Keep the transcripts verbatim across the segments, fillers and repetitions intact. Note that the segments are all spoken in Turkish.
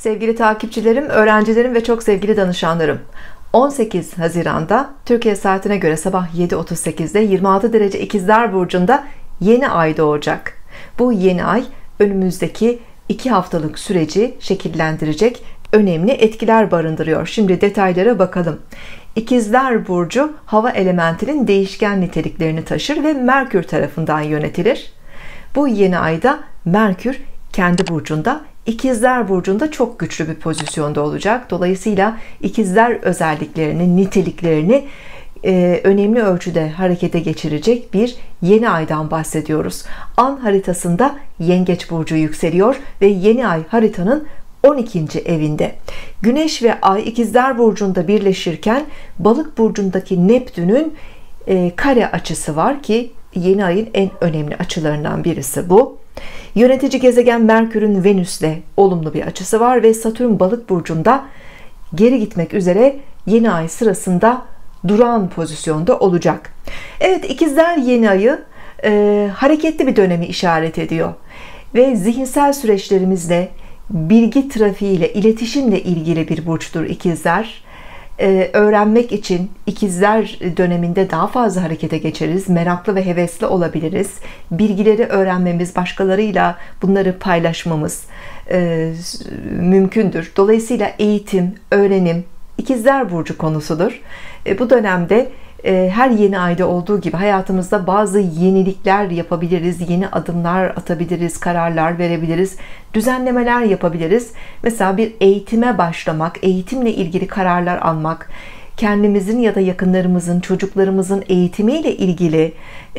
Sevgili takipçilerim, öğrencilerim ve çok sevgili danışanlarım. on sekiz Haziran'da Türkiye saatine göre sabah yedi otuz sekizde yirmi altı derece İkizler Burcu'nda yeni ay doğacak. Bu yeni ay önümüzdeki iki haftalık süreci şekillendirecek önemli etkiler barındırıyor. Şimdi detaylara bakalım. İkizler Burcu hava elementinin değişken niteliklerini taşır ve Merkür tarafından yönetilir. Bu yeni ayda Merkür kendi burcunda, İkizler Burcu'nda çok güçlü bir pozisyonda olacak. Dolayısıyla ikizler özelliklerini, niteliklerini e, önemli ölçüde harekete geçirecek bir yeni aydan bahsediyoruz. An haritasında Yengeç Burcu yükseliyor ve yeni ay haritanın on ikinci evinde. Güneş ve Ay İkizler Burcu'nda birleşirken Balık Burcu'ndaki Neptün'ün e, kare açısı var ki yeni ayın en önemli açılarından birisi bu. Yönetici gezegen Merkür'ün Venüs'le olumlu bir açısı var ve Satürn Balık Burcu'nda geri gitmek üzere yeni ay sırasında duran pozisyonda olacak. Evet, ikizler yeni ayı e, hareketli bir dönemi işaret ediyor ve zihinsel süreçlerimizle, bilgi trafiğiyle, iletişimle ilgili bir burçtur ikizler. Ee, öğrenmek için ikizler döneminde daha fazla harekete geçeriz, meraklı ve hevesli olabiliriz. Bilgileri öğrenmemiz, başkalarıyla bunları paylaşmamız e, mümkündür. Dolayısıyla eğitim, öğrenim ikizler burcu konusudur. E, bu dönemde e, her yeni ayda olduğu gibi hayatımızda bazı yenilikler yapabiliriz, yeni adımlar atabiliriz, kararlar verebiliriz, düzenlemeler yapabiliriz. Mesela bir eğitime başlamak, eğitimle ilgili kararlar almak, kendimizin ya da yakınlarımızın, çocuklarımızın eğitimiyle ilgili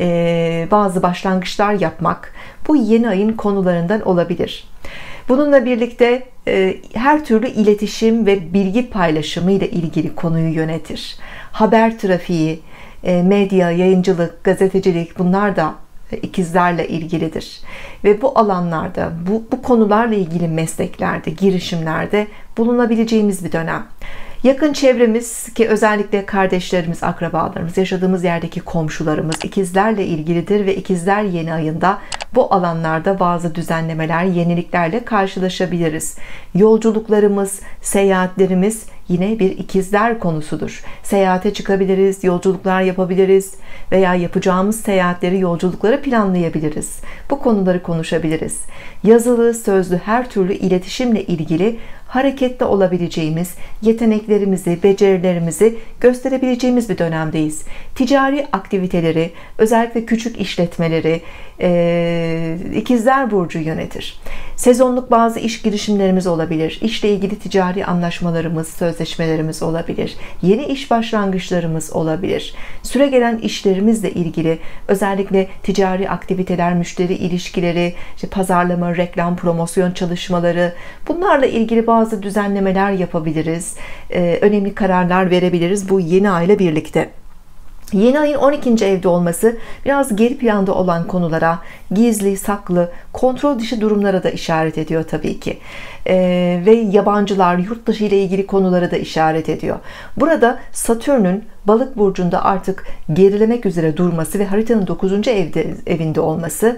e, bazı başlangıçlar yapmak bu yeni ayın konularından olabilir. Bununla birlikte e, her türlü iletişim ve bilgi paylaşımı ile ilgili konuyu yönetir. Haber trafiği, e, medya, yayıncılık, gazetecilik bunlar da ikizlerle ilgilidir. Ve bu alanlarda, bu, bu konularla ilgili mesleklerde, girişimlerde bulunabileceğimiz bir dönem. Yakın çevremiz ki özellikle kardeşlerimiz, akrabalarımız, yaşadığımız yerdeki komşularımız ikizlerle ilgilidir ve ikizler yeni ayında bu alanlarda bazı düzenlemeler, yeniliklerle karşılaşabiliriz. Yolculuklarımız, seyahatlerimiz yine bir ikizler konusudur. Seyahate çıkabiliriz, yolculuklar yapabiliriz veya yapacağımız seyahatleri, yolculukları planlayabiliriz. Bu konuları konuşabiliriz. Yazılı, sözlü her türlü iletişimle ilgili hareketli olabileceğimiz, yeteneklerimizi, becerilerimizi gösterebileceğimiz bir dönemdeyiz. Ticari aktiviteleri, özellikle küçük işletmeleri e, ikizler burcu yönetir. Sezonluk bazı iş girişimlerimiz olabilir. İşle ilgili ticari anlaşmalarımız, sözleşmelerimiz olabilir. Yeni iş başlangıçlarımız olabilir. Süregelen işlerimizle ilgili özellikle ticari aktiviteler, müşteri ilişkileri, işte pazarlama, reklam, promosyon çalışmaları, bunlarla ilgili bazı düzenlemeler yapabiliriz. Ee, önemli kararlar verebiliriz bu yeni ay ile birlikte. Yeni ayın on ikinci evde olması biraz geri planda olan konulara, gizli, saklı, kontrol dışı durumlara da işaret ediyor tabii ki. Ee, ve yabancılar, yurt dışı ile ilgili konulara da işaret ediyor. Burada Satürn'ün Balık burcunda artık gerilemek üzere durması ve haritanın dokuzuncu evde, evinde olması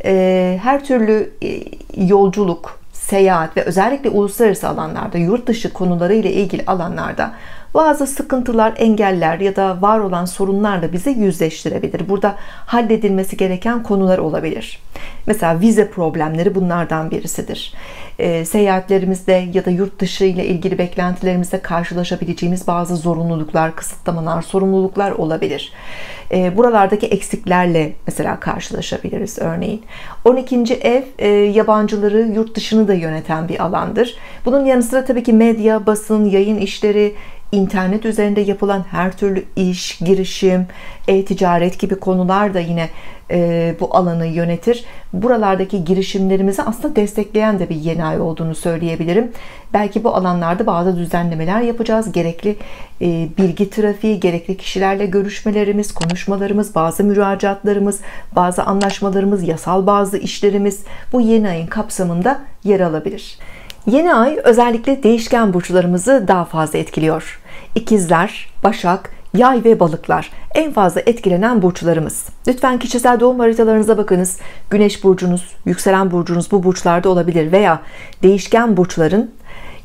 e, her türlü e, yolculuk, seyahat ve özellikle uluslararası alanlarda, yurt dışı konuları ile ilgili alanlarda bazı sıkıntılar, engeller ya da var olan sorunlarla bizi yüzleştirebilir. Burada halledilmesi gereken konular olabilir. Mesela vize problemleri bunlardan birisidir. E, seyahatlerimizde ya da yurt dışı ile ilgili beklentilerimizde karşılaşabileceğimiz bazı zorunluluklar, kısıtlamalar, sorumluluklar olabilir. E, buralardaki eksiklerle mesela karşılaşabiliriz örneğin. on ikinci ev e, yabancıları, yurt dışını da yöneten bir alandır. Bunun yanı sıra tabii ki medya, basın, yayın işleri, İnternet üzerinde yapılan her türlü iş, girişim, e-ticaret gibi konular da yine e, bu alanı yönetir. Buralardaki girişimlerimizi aslında destekleyen de bir yeni ay olduğunu söyleyebilirim. Belki bu alanlarda bazı düzenlemeler yapacağız. Gerekli e, bilgi trafiği, gerekli kişilerle görüşmelerimiz, konuşmalarımız, bazı müracaatlarımız, bazı anlaşmalarımız, yasal bazı işlerimiz bu yeni ayın kapsamında yer alabilir. Yeni ay özellikle değişken burçlarımızı daha fazla etkiliyor. İkizler, Başak, Yay ve Balıklar en fazla etkilenen burçlarımız. Lütfen kişisel doğum haritalarınıza bakınız. Güneş burcunuz, yükselen burcunuz bu burçlarda olabilir veya değişken burçların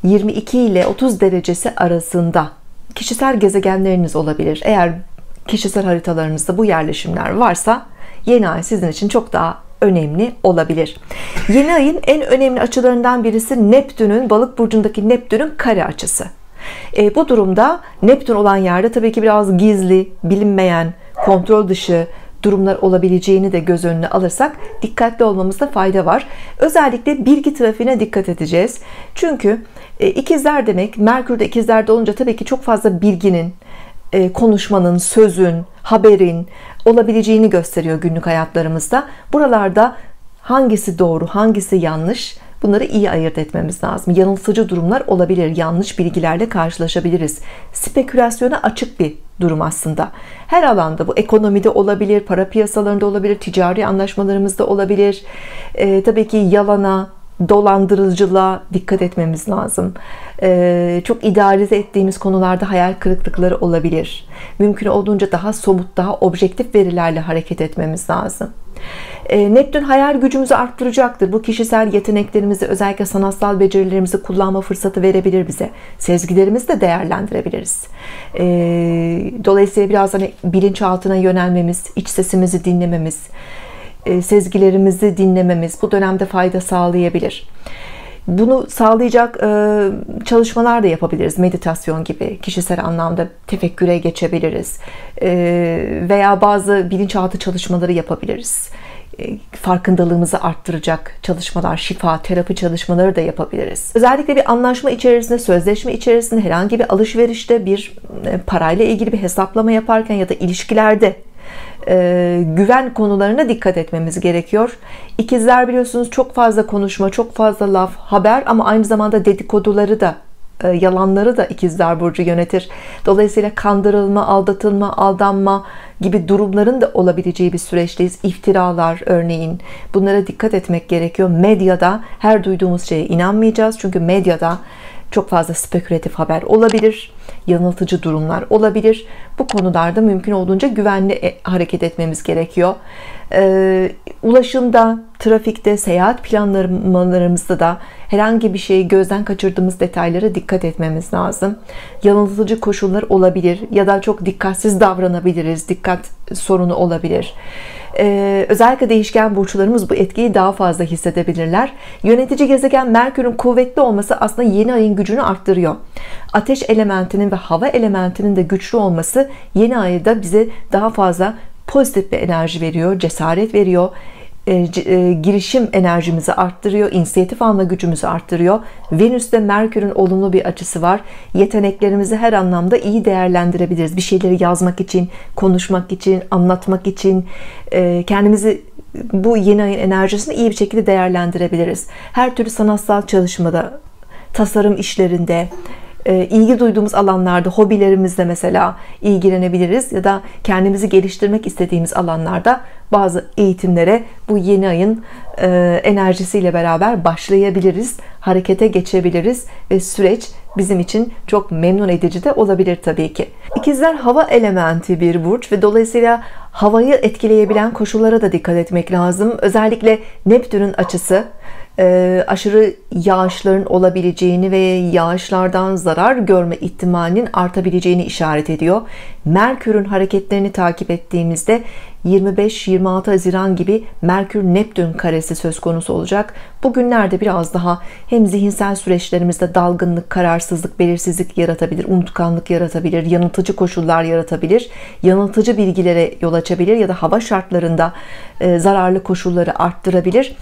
yirmi iki ile otuz derecesi arasında kişisel gezegenleriniz olabilir. Eğer kişisel haritalarınızda bu yerleşimler varsa yeni ay sizin için çok daha önemli olabilir. Yeni ayın en önemli açılarından birisi Neptün'ün, Balık burcundaki Neptün'ün kare açısı. E, bu durumda Neptün olan yerde tabii ki biraz gizli, bilinmeyen, kontrol dışı durumlar olabileceğini de göz önüne alırsak dikkatli olmamızda fayda var. Özellikle bilgi trafiğine dikkat edeceğiz. Çünkü e, ikizler demek, Merkür de ikizlerde olunca tabii ki çok fazla bilginin, e, konuşmanın, sözün, haberin olabileceğini gösteriyor günlük hayatlarımızda. Buralarda hangisi doğru, hangisi yanlış, bunları iyi ayırt etmemiz lazım. Yanıltıcı durumlar olabilir, yanlış bilgilerle karşılaşabiliriz. Spekülasyona açık bir durum aslında. Her alanda, bu ekonomide olabilir, para piyasalarında olabilir, ticari anlaşmalarımızda olabilir. Ee, tabii ki yalana, dolandırıcılığa dikkat etmemiz lazım. Ee, çok idealize ettiğimiz konularda hayal kırıklıkları olabilir. Mümkün olduğunca daha somut, daha objektif verilerle hareket etmemiz lazım. Ee, Neptün hayal gücümüzü arttıracaktır. Bu kişisel yeteneklerimizi, özellikle sanatsal becerilerimizi kullanma fırsatı verebilir bize. Sezgilerimizi de değerlendirebiliriz. Ee, dolayısıyla biraz hani bilinçaltına yönelmemiz, iç sesimizi dinlememiz, sezgilerimizi dinlememiz bu dönemde fayda sağlayabilir. Bunu sağlayacak çalışmalar da yapabiliriz. Meditasyon gibi, kişisel anlamda tefekküre geçebiliriz. Veya bazı bilinçaltı çalışmaları yapabiliriz. Farkındalığımızı arttıracak çalışmalar, şifa, terapi çalışmaları da yapabiliriz. Özellikle bir anlaşma içerisinde, sözleşme içerisinde, herhangi bir alışverişte, bir parayla ilgili bir hesaplama yaparken ya da ilişkilerde Ee, güven konularına dikkat etmemiz gerekiyor. İkizler biliyorsunuz çok fazla konuşma, çok fazla laf, haber ama aynı zamanda dedikoduları da, e, yalanları da ikizler burcu yönetir. Dolayısıyla kandırılma, aldatılma, aldanma gibi durumların da olabileceği bir süreçteyiz. İftiralar örneğin, bunlara dikkat etmek gerekiyor. Medyada her duyduğumuz şeye inanmayacağız. Çünkü medyada çok fazla spekülatif haber olabilir, yanıltıcı durumlar olabilir. Bu konularda mümkün olduğunca güvenli hareket etmemiz gerekiyor. Ee, ulaşımda, trafikte, seyahat planlamalarımızda da herhangi bir şeyi gözden kaçırdığımız detaylara dikkat etmemiz lazım. Yanıltıcı koşullar olabilir ya da çok dikkatsiz davranabiliriz. Dikkat sorunu olabilir. Ee, özellikle değişken burçlarımız bu etkiyi daha fazla hissedebilirler. Yönetici gezegen Merkür'ün kuvvetli olması aslında yeni ayın gücünü arttırıyor. Ateş elementinin ve hava elementinin de güçlü olması yeni ayda bize daha fazla pozitif bir enerji veriyor, cesaret veriyor. E, e, girişim enerjimizi arttırıyor, inisiyatif alma gücümüzü arttırıyor. Venüs'te Merkür'ün olumlu bir açısı var. Yeteneklerimizi her anlamda iyi değerlendirebiliriz. Bir şeyleri yazmak için, konuşmak için, anlatmak için e, kendimizi, bu yeni ayın enerjisini iyi bir şekilde değerlendirebiliriz. Her türlü sanatsal çalışmada, tasarım işlerinde, ilgi duyduğumuz alanlarda, hobilerimizle mesela ilgilenebiliriz ya da kendimizi geliştirmek istediğimiz alanlarda bazı eğitimlere bu yeni ayın enerjisiyle beraber başlayabiliriz, harekete geçebiliriz ve süreç bizim için çok memnun edici de olabilir tabii ki. İkizler hava elementi bir burç ve dolayısıyla havayı etkileyebilen koşullara da dikkat etmek lazım. Özellikle Neptün'ün açısı aşırı yağışların olabileceğini ve yağışlardan zarar görme ihtimalinin artabileceğini işaret ediyor. Merkür'ün hareketlerini takip ettiğimizde yirmi beş yirmi altı Haziran gibi Merkür Neptün karesi söz konusu olacak. Bugünlerde biraz daha hem zihinsel süreçlerimizde dalgınlık, kararsızlık, belirsizlik yaratabilir, unutkanlık yaratabilir, yanıltıcı koşullar yaratabilir, yanıltıcı bilgilere yol açabilir ya da hava şartlarında e, zararlı koşulları arttırabilir.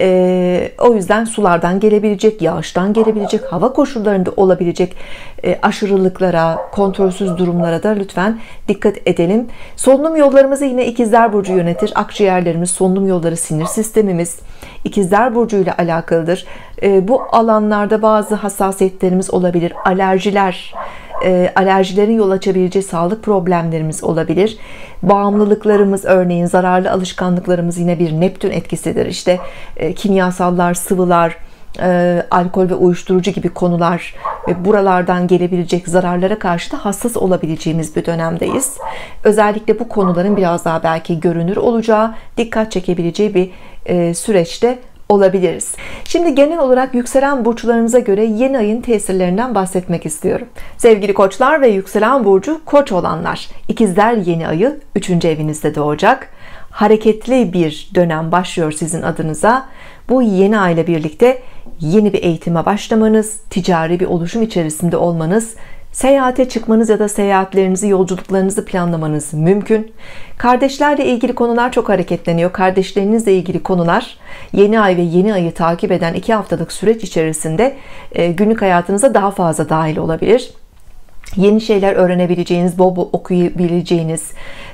E, o yüzden sulardan gelebilecek, yağıştan gelebilecek, hava koşullarında olabilecek e, aşırılıklara, kontrolsüz durumlara da lütfen dikkat edelim. Solunum yollarımızı yine İkizler Burcu yönetir. Akciğerlerimiz, solunum yolları, sinir sistemimiz İkizler Burcu ile alakalıdır. E, bu alanlarda bazı hassasiyetlerimiz olabilir. Alerjiler, e, alerjilerin yol açabileceği sağlık problemlerimiz olabilir. Bağımlılıklarımız, örneğin zararlı alışkanlıklarımız yine bir Neptün etkisidir. İşte e, kimyasallar, sıvılar, e, alkol ve uyuşturucu gibi konular ve buralardan gelebilecek zararlara karşı da hassas olabileceğimiz bir dönemdeyiz. Özellikle bu konuların biraz daha belki görünür olacağı, dikkat çekebileceği bir e, süreçte olabiliriz. Şimdi genel olarak yükselen burçlarınıza göre yeni ayın tesirlerinden bahsetmek istiyorum. Sevgili koçlar ve yükselen burcu koç olanlar, ikizler yeni ayı üçüncü evinizde doğacak. Hareketli bir dönem başlıyor sizin adınıza. Bu yeni ay ile birlikte yeni bir eğitime başlamanız, ticari bir oluşum içerisinde olmanız, seyahate çıkmanız ya da seyahatlerinizi, yolculuklarınızı planlamanız mümkün. Kardeşlerle ilgili konular çok hareketleniyor. Kardeşlerinizle ilgili konular yeni ay ve yeni ayı takip eden iki haftalık süreç içerisinde günlük hayatınıza daha fazla dahil olabilir. Yeni şeyler öğrenebileceğiniz, bol bol okuyabileceğiniz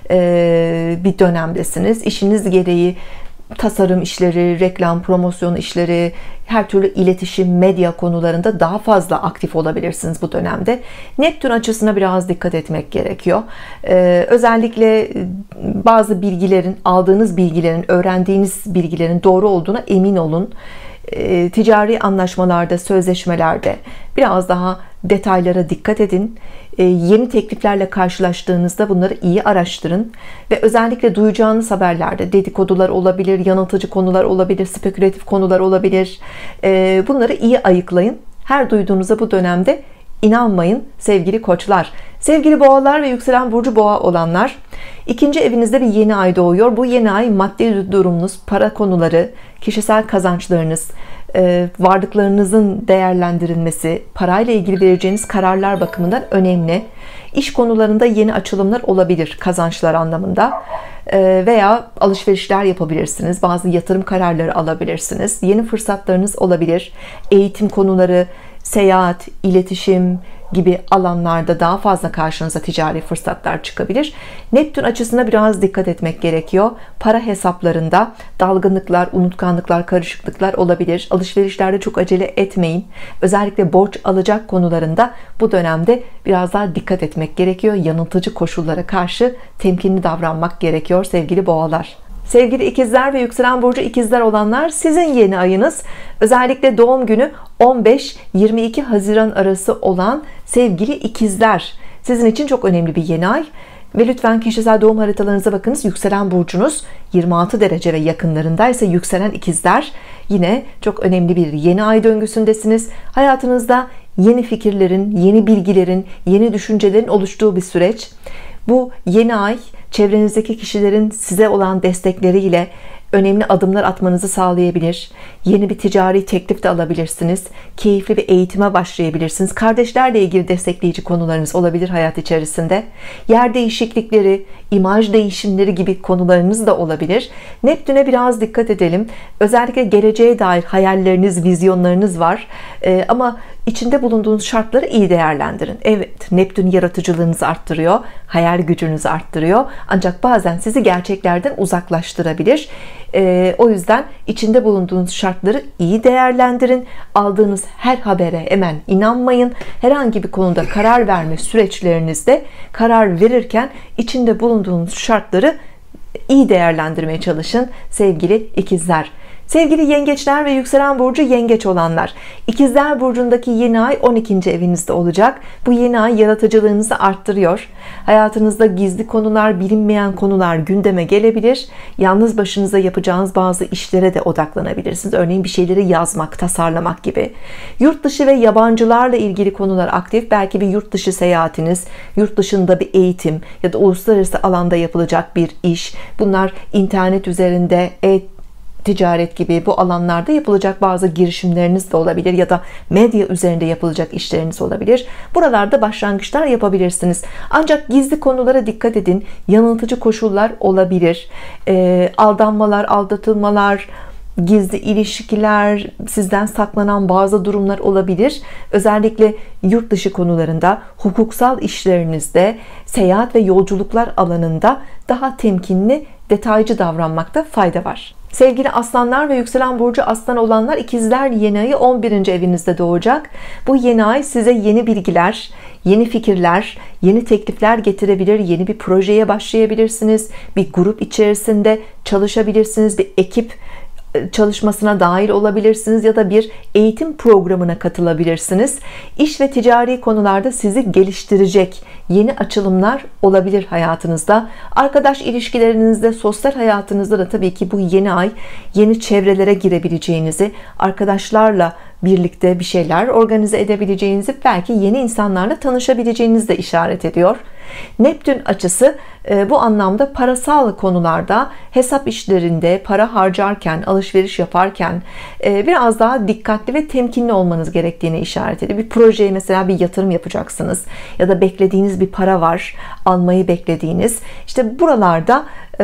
bir dönemdesiniz. İşiniz gereği tasarım işleri, reklam, promosyon işleri, her türlü iletişim, medya konularında daha fazla aktif olabilirsiniz bu dönemde. Neptün açısına biraz dikkat etmek gerekiyor. Ee, özellikle bazı bilgilerin, aldığınız bilgilerin, öğrendiğiniz bilgilerin doğru olduğuna emin olun. Ee, ticari anlaşmalarda, sözleşmelerde biraz daha detaylara dikkat edin. Ee, yeni tekliflerle karşılaştığınızda bunları iyi araştırın ve özellikle duyacağınız haberlerde dedikodular olabilir, yanıltıcı konular olabilir, spekülatif konular olabilir. Ee, bunları iyi ayıklayın. Her duyduğunuza bu dönemde inanmayın sevgili koçlar. Sevgili boğalar ve yükselen burcu boğa olanlar, ikinci evinizde bir yeni ay doğuyor. Bu yeni ay maddi durumunuz, para konuları, kişisel kazançlarınız, varlıklarınızın değerlendirilmesi, parayla ilgili vereceğiniz kararlar bakımından önemli. İş konularında yeni açılımlar olabilir kazançlar anlamında veya alışverişler yapabilirsiniz. Bazı yatırım kararları alabilirsiniz. Yeni fırsatlarınız olabilir. Eğitim konuları, seyahat, iletişim gibi alanlarda daha fazla karşınıza ticari fırsatlar çıkabilir. Neptün açısına biraz dikkat etmek gerekiyor. Para hesaplarında dalgınlıklar, unutkanlıklar, karışıklıklar olabilir. Alışverişlerde çok acele etmeyin. Özellikle borç alacak konularında bu dönemde biraz daha dikkat etmek gerekiyor. Yanıltıcı koşullara karşı temkinli davranmak gerekiyor sevgili boğalar. Sevgili ikizler ve yükselen burcu ikizler olanlar, sizin yeni ayınız özellikle doğum günü on beş yirmi iki Haziran arası olan sevgili ikizler, sizin için çok önemli bir yeni ay ve lütfen kişisel doğum haritalarınıza bakınız. Yükselen burcunuz yirmi altı derece ve yakınlarındaysa yükselen ikizler, yine çok önemli bir yeni ay döngüsündesiniz. Hayatınızda yeni fikirlerin, yeni bilgilerin, yeni düşüncelerin oluştuğu bir süreç. Bu yeni ay çevrenizdeki kişilerin size olan destekleriyle önemli adımlar atmanızı sağlayabilir. Yeni bir ticari teklif de alabilirsiniz. Keyifli bir eğitime başlayabilirsiniz. Kardeşlerle ilgili destekleyici konularınız olabilir hayat içerisinde. Yer değişiklikleri, imaj değişimleri gibi konularınız da olabilir. Neptün'e biraz dikkat edelim. Özellikle geleceğe dair hayalleriniz, vizyonlarınız var. Ee, ama içinde bulunduğunuz şartları iyi değerlendirin. Evet, Neptün yaratıcılığınızı arttırıyor, hayal gücünüzü arttırıyor. Ancak bazen sizi gerçeklerden uzaklaştırabilir. Ee, o yüzden içinde bulunduğunuz şartları iyi değerlendirin. Aldığınız her habere hemen inanmayın. Herhangi bir konuda karar verme süreçlerinizde karar verirken içinde bulunduğunuz şartları iyi değerlendirmeye çalışın sevgili ikizler. Sevgili yengeçler ve yükselen burcu yengeç olanlar, ikizler burcundaki yeni ay on ikinci evinizde olacak. Bu yeni ay yaratıcılığınızı arttırıyor. Hayatınızda gizli konular, bilinmeyen konular gündeme gelebilir. Yalnız başınıza yapacağınız bazı işlere de odaklanabilirsiniz. Örneğin bir şeyleri yazmak, tasarlamak gibi. Yurt dışı ve yabancılarla ilgili konular aktif. Belki bir yurt dışı seyahatiniz, yurt dışında bir eğitim ya da uluslararası alanda yapılacak bir iş. Bunlar internet üzerinde, e ticaret gibi bu alanlarda yapılacak bazı girişimleriniz de olabilir ya da medya üzerinde yapılacak işleriniz olabilir. Buralarda başlangıçlar yapabilirsiniz. Ancak gizli konulara dikkat edin. Yanıltıcı koşullar olabilir. E, aldanmalar, aldatılmalar, gizli ilişkiler, sizden saklanan bazı durumlar olabilir. Özellikle yurt dışı konularında, hukuksal işlerinizde, seyahat ve yolculuklar alanında daha temkinli, detaycı davranmakta fayda var. Sevgili aslanlar ve yükselen burcu aslan olanlar, ikizler yeni ayı on birinci evinizde doğacak. Bu yeni ay size yeni bilgiler, yeni fikirler, yeni teklifler getirebilir. Yeni bir projeye başlayabilirsiniz. Bir grup içerisinde çalışabilirsiniz. Bir ekip çalışmasına dahil olabilirsiniz ya da bir eğitim programına katılabilirsiniz. İş ve ticari konularda sizi geliştirecek yeni açılımlar olabilir hayatınızda. Arkadaş ilişkilerinizde, sosyal hayatınızda da tabii ki bu yeni ay yeni çevrelere girebileceğinizi, arkadaşlarla birlikte bir şeyler organize edebileceğinizi, belki yeni insanlarla tanışabileceğinizi de işaret ediyor. Neptün açısı bu anlamda parasal konularda, hesap işlerinde, para harcarken, alışveriş yaparken biraz daha dikkatli ve temkinli olmanız gerektiğini işaret ediyor. Bir projeye mesela bir yatırım yapacaksınız ya da beklediğiniz bir para var, almayı beklediğiniz. İşte buralarda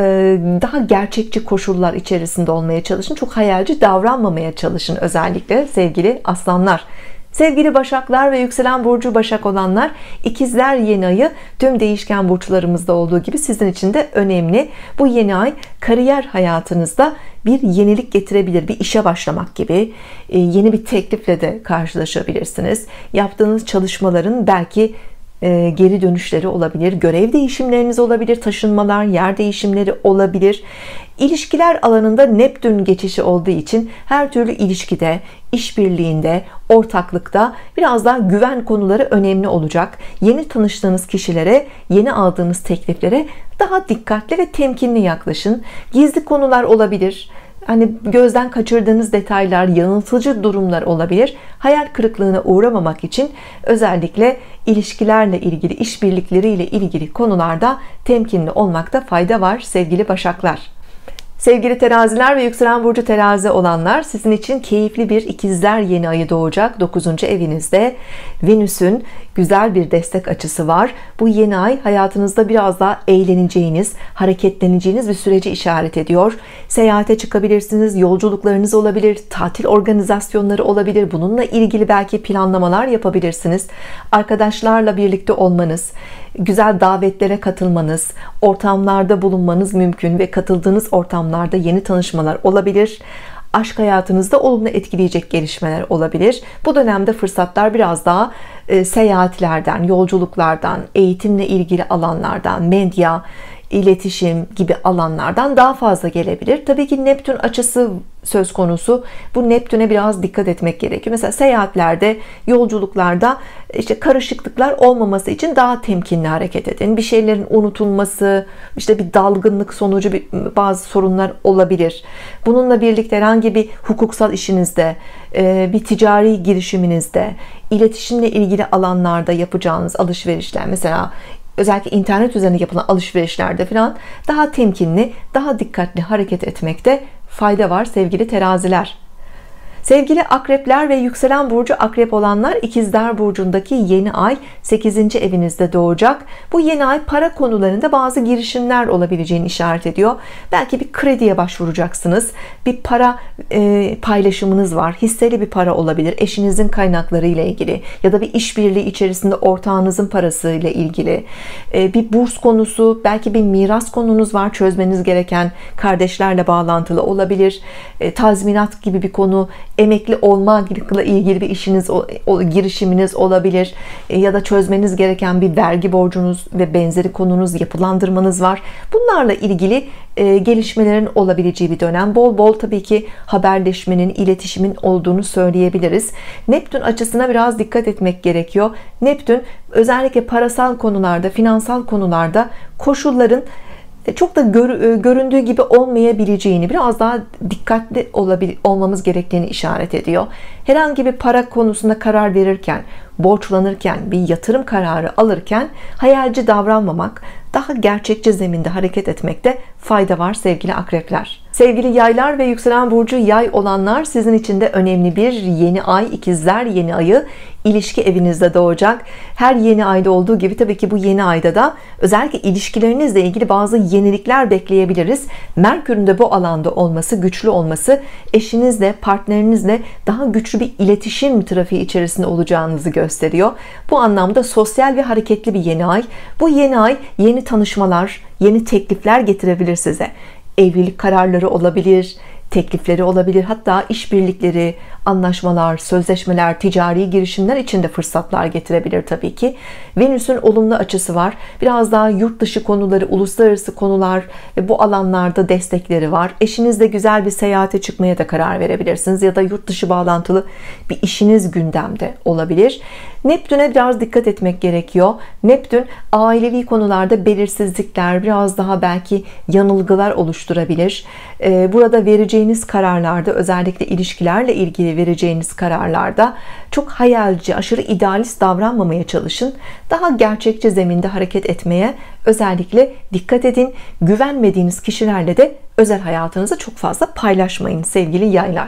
daha gerçekçi koşullar içerisinde olmaya çalışın. Çok hayalci davranmamaya çalışın, özellikle sevgili aslanlar. Sevgili Başaklar ve yükselen burcu Başak olanlar, ikizler yeni ayı tüm değişken burçlarımızda olduğu gibi sizin için de önemli. Bu yeni ay kariyer hayatınızda bir yenilik getirebilir. Bir işe başlamak gibi, yeni bir teklifle de karşılaşabilirsiniz. Yaptığınız çalışmaların belki geri dönüşleri olabilir, görev değişimleriniz olabilir, taşınmalar, yer değişimleri olabilir. İlişkiler alanında Neptün geçişi olduğu için her türlü ilişkide, işbirliğinde, ortaklıkta biraz daha güven konuları önemli olacak. Yeni tanıştığınız kişilere, yeni aldığınız tekliflere daha dikkatli ve temkinli yaklaşın. Gizli konular olabilir. Hani gözden kaçırdığınız detaylar, yanıltıcı durumlar olabilir. Hayal kırıklığına uğramamak için özellikle ilişkilerle ilgili, işbirlikleriyle ilgili konularda temkinli olmakta fayda var sevgili Başaklar. Sevgili teraziler ve yükselen burcu terazi olanlar, sizin için keyifli bir ikizler yeni ayı doğacak. dokuzuncu evinizde Venüs'ün güzel bir destek açısı var. Bu yeni ay hayatınızda biraz daha eğleneceğiniz, hareketleneceğiniz bir süreci işaret ediyor. Seyahate çıkabilirsiniz, yolculuklarınız olabilir, tatil organizasyonları olabilir. Bununla ilgili belki planlamalar yapabilirsiniz. Arkadaşlarla birlikte olmanız, güzel davetlere katılmanız, ortamlarda bulunmanız mümkün ve katıldığınız ortamlarda yeni tanışmalar olabilir. Aşk hayatınızda olumlu etkileyecek gelişmeler olabilir. Bu dönemde fırsatlar biraz daha e, seyahatlerden, yolculuklardan, eğitimle ilgili alanlardan, medya, iletişim gibi alanlardan daha fazla gelebilir. Tabii ki Neptün açısı söz konusu. Bu Neptün'e biraz dikkat etmek gerekiyor. Mesela seyahatlerde, yolculuklarda işte karışıklıklar olmaması için daha temkinli hareket edin. Bir şeylerin unutulması, işte bir dalgınlık sonucu bir, bazı sorunlar olabilir. Bununla birlikte herhangi bir hukuksal işinizde, bir ticari girişiminizde, iletişimle ilgili alanlarda yapacağınız alışverişler, mesela özellikle internet üzerine yapılan alışverişlerde falan daha temkinli, daha dikkatli hareket etmekte fayda var sevgili teraziler. Sevgili akrepler ve yükselen burcu akrep olanlar, ikizler burcundaki yeni ay sekizinci evinizde doğacak. Bu yeni ay para konularında bazı girişimler olabileceğini işaret ediyor. Belki bir krediye başvuracaksınız. Bir para e, paylaşımınız var. Hisseli bir para olabilir. Eşinizin kaynakları ile ilgili ya da bir işbirliği içerisinde ortağınızın parası ile ilgili. E, bir burs konusu, belki bir miras konunuz var. Çözmeniz gereken, kardeşlerle bağlantılı olabilir. E, tazminat gibi bir konu, emekli olmakla ilgili bir işiniz, o, o, girişiminiz olabilir e, ya da çözmeniz gereken bir vergi borcunuz ve benzeri konunuz, yapılandırmanız var. Bunlarla ilgili e, gelişmelerin olabileceği bir dönem. Bol bol tabii ki haberleşmenin, iletişimin olduğunu söyleyebiliriz. Neptün açısına biraz dikkat etmek gerekiyor. Neptün özellikle parasal konularda, finansal konularda koşulların çok da gör, göründüğü gibi olmayabileceğini, biraz daha dikkatli olabil, olmamız gerektiğini işaret ediyor. Herhangi bir para konusunda karar verirken, borçlanırken, bir yatırım kararı alırken hayalci davranmamak, daha gerçekçi zeminde hareket etmekte fayda var sevgili akrepler. Sevgili yaylar ve yükselen burcu yay olanlar, sizin için de önemli bir yeni ay, ikizler yeni ayı ilişki evinizde doğacak. Her yeni ayda olduğu gibi tabii ki bu yeni ayda da özellikle ilişkilerinizle ilgili bazı yenilikler bekleyebiliriz. Merkür'ün de bu alanda olması, güçlü olması, eşinizle, partnerinizle daha güçlü bir iletişim trafiği içerisinde olacağınızı gösteriyor. Bu anlamda sosyal ve hareketli bir yeni ay. Bu yeni ay yeni tanışmalar, yeni teklifler getirebilir size. Evlilik kararları olabilir, teklifleri olabilir, hatta işbirlikleri, anlaşmalar, sözleşmeler, ticari girişimler için de fırsatlar getirebilir tabii ki. Venüs'ün olumlu açısı var. Biraz daha yurt dışı konuları, uluslararası konular ve bu alanlarda destekleri var. Eşinizle güzel bir seyahate çıkmaya da karar verebilirsiniz ya da yurt dışı bağlantılı bir işiniz gündemde olabilir. Neptün'e biraz dikkat etmek gerekiyor. Neptün ailevi konularda belirsizlikler, biraz daha belki yanılgılar oluşturabilir. Burada vereceğiniz kararlarda, özellikle ilişkilerle ilgili vereceğiniz kararlarda çok hayalci, aşırı idealist davranmamaya çalışın. Daha gerçekçi zeminde hareket etmeye özellikle dikkat edin. Güvenmediğiniz kişilerle de özel hayatınızı çok fazla paylaşmayın sevgili yaylar.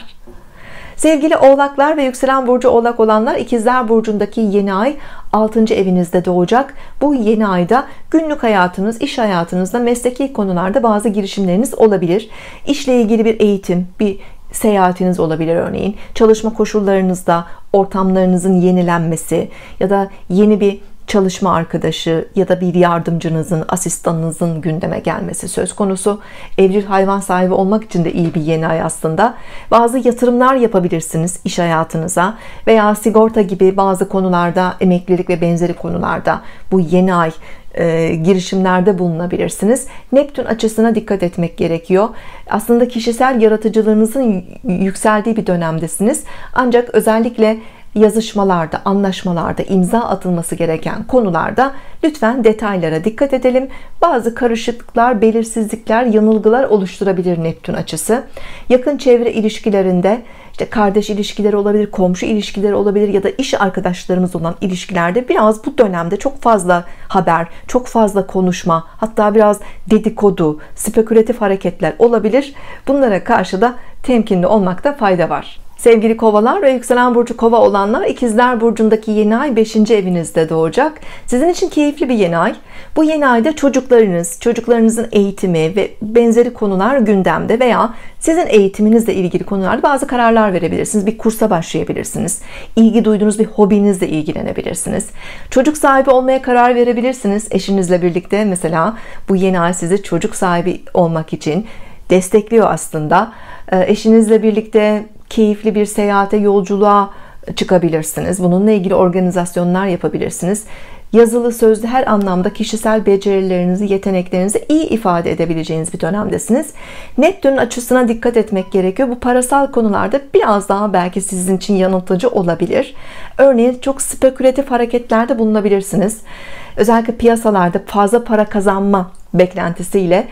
Sevgili oğlaklar ve yükselen burcu oğlak olanlar, ikizler burcundaki yeni ay altıncı evinizde doğacak. Bu yeni ayda günlük hayatınız, iş hayatınızda, mesleki konularda bazı girişimleriniz olabilir. İşle ilgili bir eğitim, bir seyahatiniz olabilir örneğin. Çalışma koşullarınızda ortamlarınızın yenilenmesi ya da yeni bir çalışma arkadaşı ya da bir yardımcınızın, asistanınızın gündeme gelmesi söz konusu. Evcil hayvan sahibi olmak için de iyi bir yeni ay aslında. Bazı yatırımlar yapabilirsiniz iş hayatınıza veya sigorta gibi bazı konularda, emeklilik ve benzeri konularda bu yeni ay e, girişimlerde bulunabilirsiniz. Neptün açısına dikkat etmek gerekiyor. Aslında kişisel yaratıcılığınızın yükseldiği bir dönemdesiniz. Ancak özellikle yazışmalarda, anlaşmalarda, imza atılması gereken konularda lütfen detaylara dikkat edelim. Bazı karışıklıklar, belirsizlikler, yanılgılar oluşturabilir Neptün açısı. Yakın çevre ilişkilerinde, işte kardeş ilişkileri olabilir, komşu ilişkileri olabilir ya da iş arkadaşlarımız olan ilişkilerde biraz bu dönemde çok fazla haber, çok fazla konuşma, hatta biraz dedikodu, spekülatif hareketler olabilir. Bunlara karşı da temkinli olmakta fayda var. Sevgili kovalar ve yükselen burcu kova olanlar, ikizler burcundaki yeni ay beşinci evinizde doğacak. Sizin için keyifli bir yeni ay. Bu yeni ayda çocuklarınız, çocuklarınızın eğitimi ve benzeri konular gündemde veya sizin eğitiminizle ilgili konularda bazı kararlar verebilirsiniz. Bir kursa başlayabilirsiniz. İlgi duyduğunuz bir hobinizle ilgilenebilirsiniz. Çocuk sahibi olmaya karar verebilirsiniz. Eşinizle birlikte mesela bu yeni ay sizi çocuk sahibi olmak için destekliyor aslında. Eşinizle birlikte keyifli bir seyahate, yolculuğa çıkabilirsiniz. Bununla ilgili organizasyonlar yapabilirsiniz. Yazılı, sözlü her anlamda kişisel becerilerinizi, yeteneklerinizi iyi ifade edebileceğiniz bir dönemdesiniz. Neptün'ün açısına dikkat etmek gerekiyor. Bu parasal konularda biraz daha belki sizin için yanıltıcı olabilir. Örneğin çok spekülatif hareketlerde bulunabilirsiniz. Özellikle piyasalarda fazla para kazanma beklentisiyle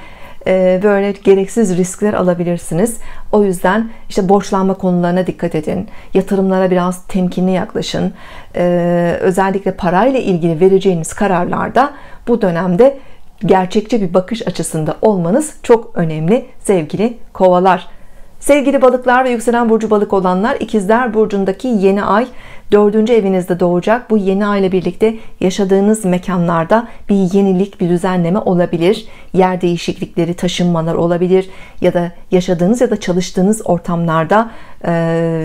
böyle gereksiz riskler alabilirsiniz. O yüzden işte borçlanma konularına dikkat edin. Yatırımlara biraz temkinli yaklaşın. Özellikle parayla ilgili vereceğiniz kararlarda bu dönemde gerçekçi bir bakış açısında olmanız çok önemli sevgili kovalar. Sevgili balıklar ve yükselen burcu balık olanlar, ikizler burcundaki yeni ay dördüncü evinizde doğacak. Bu yeni ay ile birlikte yaşadığınız mekanlarda bir yenilik, bir düzenleme olabilir. Yer değişiklikleri, taşınmalar olabilir ya da yaşadığınız ya da çalıştığınız ortamlarda e,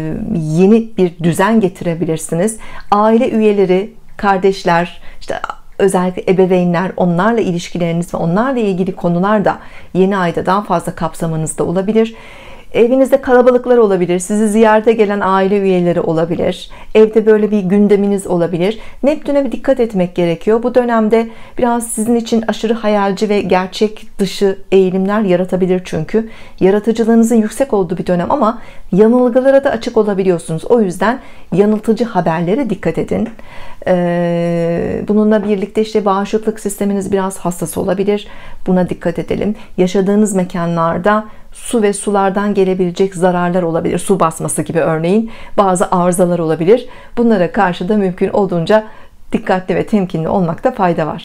yeni bir düzen getirebilirsiniz. Aile üyeleri, kardeşler, işte özellikle ebeveynler, onlarla ilişkileriniz ve onlarla ilgili konular da yeni ayda daha fazla kapsamanızda olabilir. Evinizde kalabalıklar olabilir, sizi ziyarete gelen aile üyeleri olabilir, evde böyle bir gündeminiz olabilir. Neptün'e bir dikkat etmek gerekiyor. Bu dönemde biraz sizin için aşırı hayalci ve gerçek dışı eğilimler yaratabilir çünkü. Yaratıcılığınızın yüksek olduğu bir dönem ama yanılgılara da açık olabiliyorsunuz. O yüzden yanıltıcı haberlere dikkat edin. Bununla birlikte işte bağışıklık sisteminiz biraz hassas olabilir. Buna dikkat edelim. Yaşadığınız mekanlarda su ve sulardan gelebilecek zararlar olabilir. Su basması gibi örneğin bazı arızalar olabilir. Bunlara karşı da mümkün olduğunca dikkatli ve temkinli olmakta fayda var.